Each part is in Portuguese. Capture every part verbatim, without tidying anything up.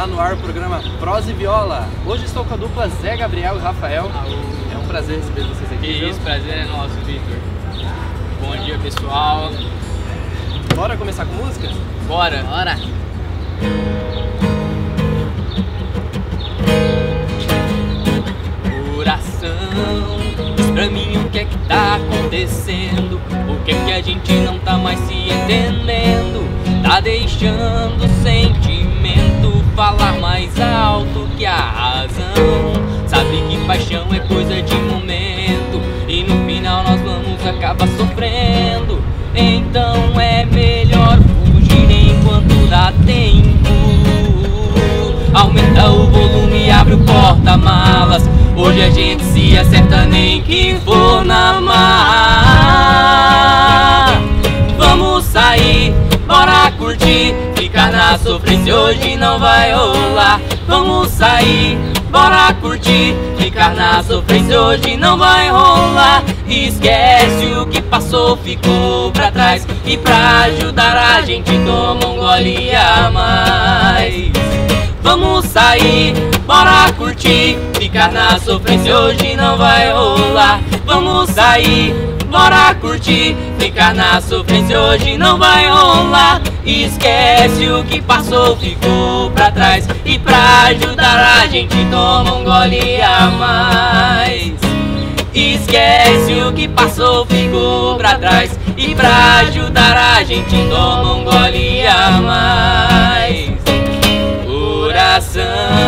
Está no ar o programa Prosa e Viola. Hoje estou com a dupla Zé Gabriel e Rafael. É um prazer receber vocês aqui. Que isso, prazer é nosso, Victor. Bom dia, pessoal. Bora começar com música? Bora. Bora. Coração, diz pra mim o que é que tá acontecendo. O que é que a gente não tá mais se entendendo. Tá deixando o sentimento falar mais alto que a razão. Sabe que paixão é coisa de momento e no final nós vamos acabar sofrendo. Então é melhor fugir enquanto dá tempo. Aumenta o volume e abre o porta-malas. Hoje a gente se acerta nem que for na mar. Vamos sair, bora curtir, ficar na sofrência hoje não vai rolar. Vamos sair, bora curtir, ficar na sofrência hoje não vai rolar. Esquece o que passou, ficou pra trás. E pra ajudar a gente toma um gole a mais. Vamos sair, bora curtir, ficar na sofrência hoje não vai rolar. Vamos sair, bora curtir, ficar na sofrência hoje não vai rolar. Esquece o que passou, ficou pra trás. E pra ajudar a gente toma um gole a mais. Esquece o que passou, ficou pra trás. E pra ajudar a gente toma um gole a mais. Coração.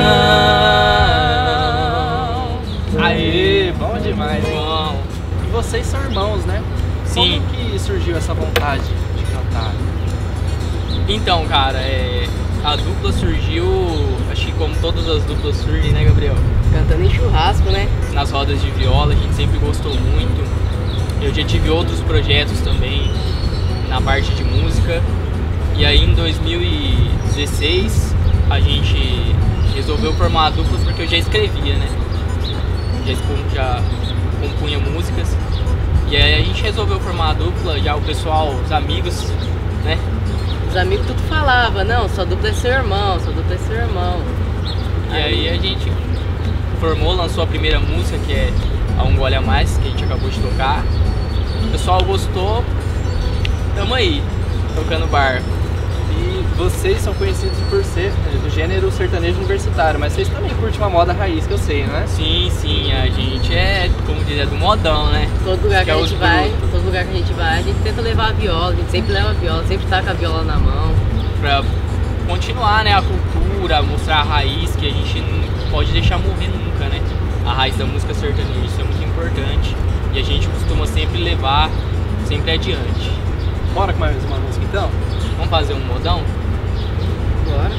Aê, bom demais, hein? Bom. E vocês são irmãos, né? Sim. Como que surgiu essa vontade de cantar? Então, cara, é, a dupla surgiu, acho que como todas as duplas surgem, né, Gabriel? Cantando em churrasco, né? Nas rodas de viola, a gente sempre gostou muito. Eu já tive outros projetos também na parte de música. E aí em dois mil e dezesseis a gente resolveu formar a dupla porque eu já escrevia, né? Já, já compunha músicas. E aí a gente resolveu formar a dupla, já o pessoal, os amigos, né? Os amigos tudo falava, não, sua dupla é seu irmão, sua dupla é seu irmão. E aí a gente formou, lançou a primeira música, que é A Um Gole a Mais, que a gente acabou de tocar. O pessoal gostou, tamo aí, tocando bar. E vocês são conhecidos por ser do gênero sertanejo universitário, mas vocês também curtem uma moda raiz, que eu sei, né? Sim, sim, a gente é, como diz, é do modão, né? Todo lugar que, Que a é gente os vai, grupos. todo lugar que a gente vai, a gente tenta levar a viola, a gente sempre leva a viola, sempre tá com a viola na mão. Pra continuar, né, a cultura, mostrar a raiz, que a gente não pode deixar morrer nunca, né? A raiz da música sertaneja, isso é muito importante. E a gente costuma sempre levar, sempre adiante. Bora com mais uma música então? Vamos fazer um modão? Bora.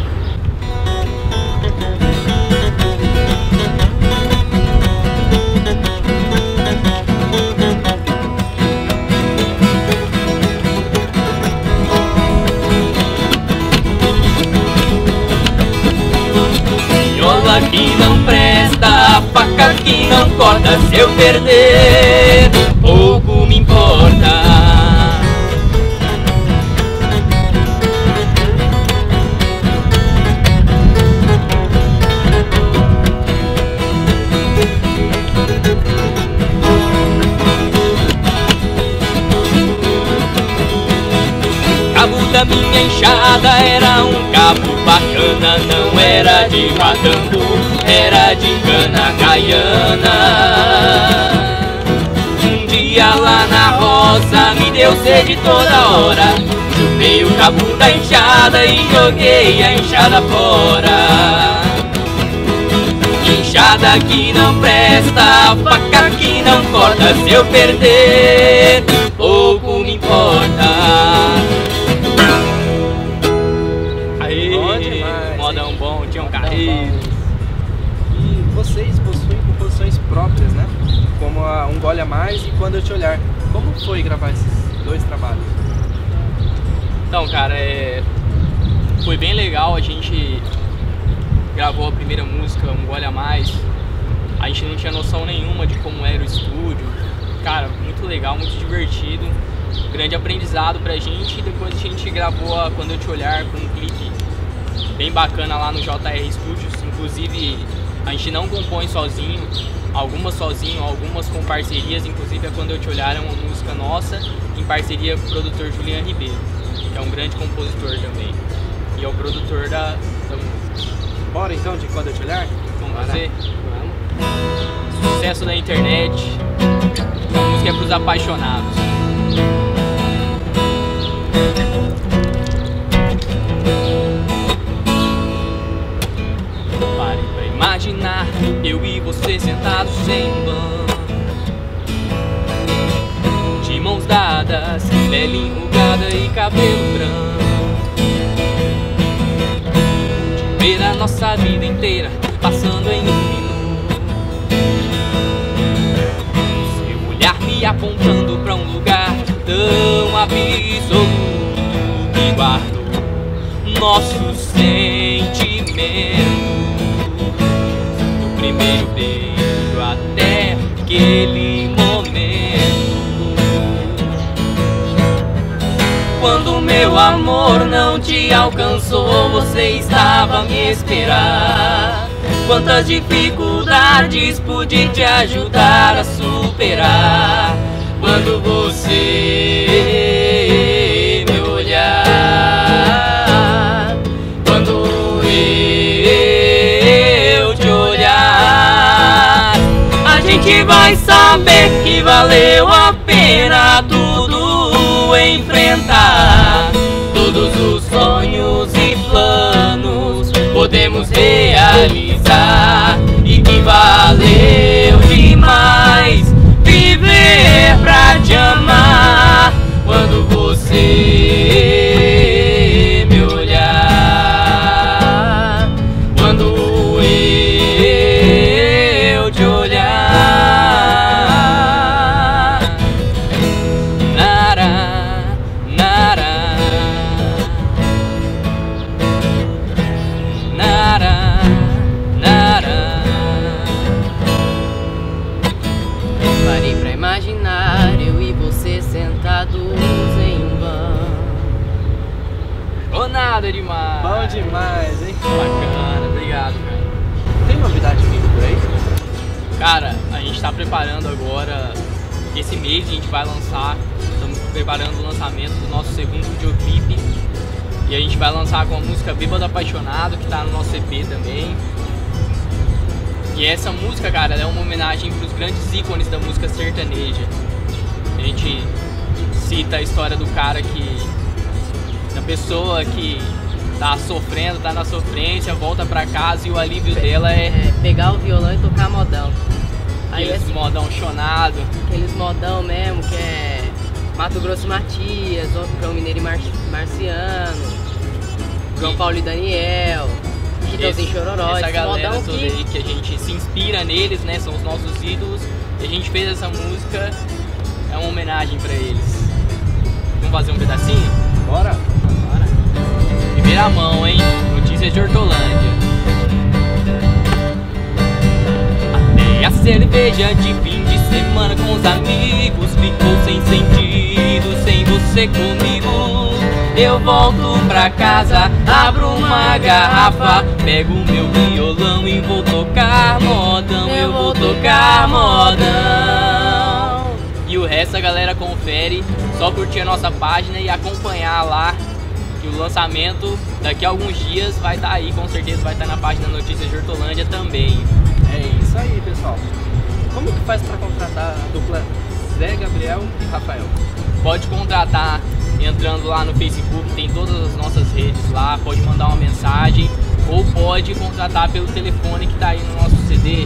Viola que não presta, faca que não corta. Se eu perder, pouco me importa. Cabo da minha enxada era um cabo bacana, não era de matambu, era de cana caiana. Um dia lá na roça me deu sede toda hora, chupei o cabo da enxada e joguei a enxada fora. Enxada que não presta, faca que não corta. Se eu perder, pouco me importa. Aí, Bom demais, modão hein? bom, tinha um Modão carreiro. bom. E vocês possuem composições próprias, né? Como a Um Gole a Mais e Quando Eu Te Olhar. Como foi gravar esses dois trabalhos? Então, cara, é... foi bem legal. A gente gravou a primeira música, Um Gole a Mais. A gente não tinha noção nenhuma de como era o estúdio. Cara, muito legal, muito divertido. Grande aprendizado pra gente. E depois a gente gravou a Quando Eu Te Olhar com um clipe bem bacana lá no J R Studios. Inclusive, a gente não compõe sozinho, algumas sozinho, algumas com parcerias. Inclusive, é Quando Eu Te Olhar é uma música nossa, em parceria com o produtor Julian Ribeiro, que é um grande compositor também. E é o produtor da, da música. Bora então de Quando Eu Te Olhar? Vamos fazer? Vamos. Sucesso da internet. A música é pros apaixonados. Pare pra imaginar eu e você sentados em um banco, de mãos dadas, pele enrugada e cabelo branco. Ver a nossa vida inteira passando em um minuto. Seu olhar me apontando pra um lugar tão absoluto que guardo nosso sentimento. Do primeiro beijo até aquele momento, quando meu amor não te alcançou, você estava a me esperar. Quantas dificuldades pude te ajudar a superar. Quando você me olhar, quando eu te olhar, a gente vai saber que valeu a pena tudo enfrentar. Todos os sonhos e planos podemos realizar, e que valeu demais viver pra te amar. Quando você me olhar, quando eu te olhar, nara, nara, nara, nara. Parei pra imaginar eu e você sentados em um banco. Oh, nada demais. Bom demais, hein? Bacana, obrigado, cara. Tem novidade vindo por aí? Cara, a gente tá preparando agora, esse mês a gente vai lançar, estamos preparando o lançamento do nosso segundo videoclipe. E a gente vai lançar com a música Bêbado Apaixonado, que tá no nosso E P também. E essa música, cara, ela é uma homenagem pros grandes ícones da música sertaneja. A gente cita a história do cara que... da pessoa que tá sofrendo, tá na sofrência, volta pra casa e o alívio dela é... É, pegar o violão e tocar modão. Aí aqueles esse, modão chonado. aqueles modão mesmo, que é Mato Grosso e Matias, João Mineiro e Mar Marciano, João E- Paulo e Daniel, Chitãozinho Chororó, Essa esse galera modão toda que... aí que a gente se inspira neles, né? São os nossos ídolos. E a gente fez essa música, é uma homenagem pra eles. Vamos fazer um pedacinho? Bora? Bora. Primeira mão, hein? Notícias de Hortolândia. Até a cerveja de fim de semana com os amigos ficou sem sentido sem você comigo. Eu volto pra casa, abro uma garrafa, pego meu violão e vou tocar modão. Eu vou tocar modão. E o resto a galera confere, só curtir a nossa página e acompanhar lá, que o lançamento daqui a alguns dias vai estar aí, com certeza vai estar na página Notícias de Hortolândia também. É isso aí, pessoal. Como que faz pra contratar a dupla Zé Gabriel e Rafael? Pode contratar entrando lá no Facebook, tem todas as nossas redes lá, pode mandar uma mensagem ou pode contratar pelo telefone que tá aí no nosso C D.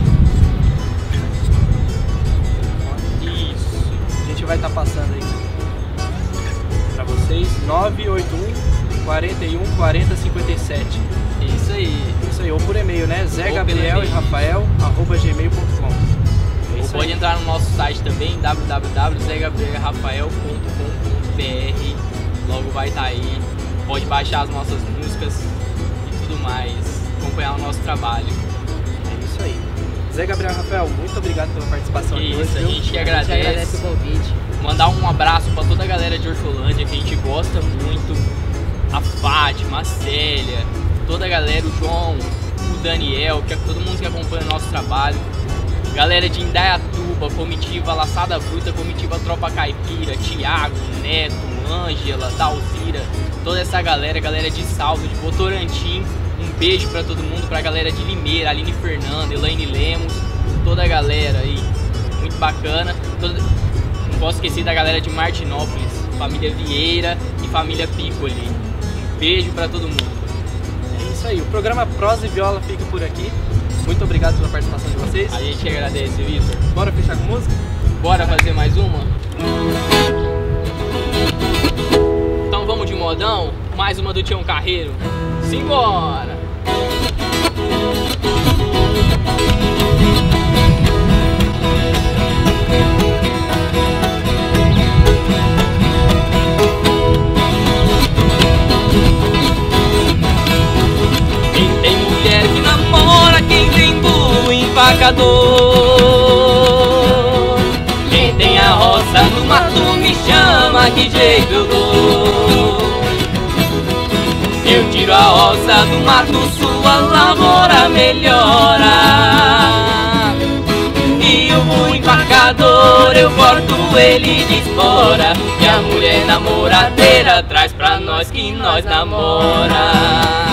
Isso. A gente vai estar passando aí pra vocês. nove oito um, quarenta e um, quarenta, cinquenta e sete. Isso aí. Isso aí, ou por e-mail, né? Zé Ou Gabriel pelo e e-mail. Rafael, arroba gmail ponto com. É Ou isso pode aí. entrar no nosso site também, w w w ponto zé gabriel rafael ponto com ponto b r. Logo vai estar aí. Pode baixar as nossas músicas e tudo mais. Acompanhar o nosso trabalho. É isso aí. Zé Gabriel e Rafael, muito obrigado pela participação Que aqui isso, hoje, a viu? gente que A gente agradece agradece. o convite. Mandar um abraço pra toda a galera de Hortolândia que a gente gosta muito. A Fátima, a Célia, toda a galera, o João, o Daniel, que é todo mundo que acompanha o nosso trabalho. Galera de Indaiatuba, comitiva Laçada Bruta, comitiva Tropa Caipira, Thiago, Neto, Ângela, Dalzira, toda essa galera, galera de Salto, de Votorantim. Um beijo pra todo mundo, pra galera de Limeira, Aline Fernanda, Elaine Lemos, toda a galera aí, muito bacana. Toda... Não posso esquecer da galera de Martinópolis, família Vieira e família Piccoli. Um beijo pra todo mundo. É isso aí, o programa Prosa e Viola fica por aqui. Muito obrigado pela participação de vocês. A gente agradece, Vitor. Bora fechar com música? Bora fazer mais uma? Então vamos de modão, mais uma do Tião Carreiro. Simbora! Quem tem mulher que namora, quem tem burro empacador, quem tem a roça no mato me chama, que jeito eu dou. Eu tiro a roça do mato, sua lavoura melhora. E o burro empacador, eu corto ele de espora. E a mulher namoradeira traz pra nós que nós namora.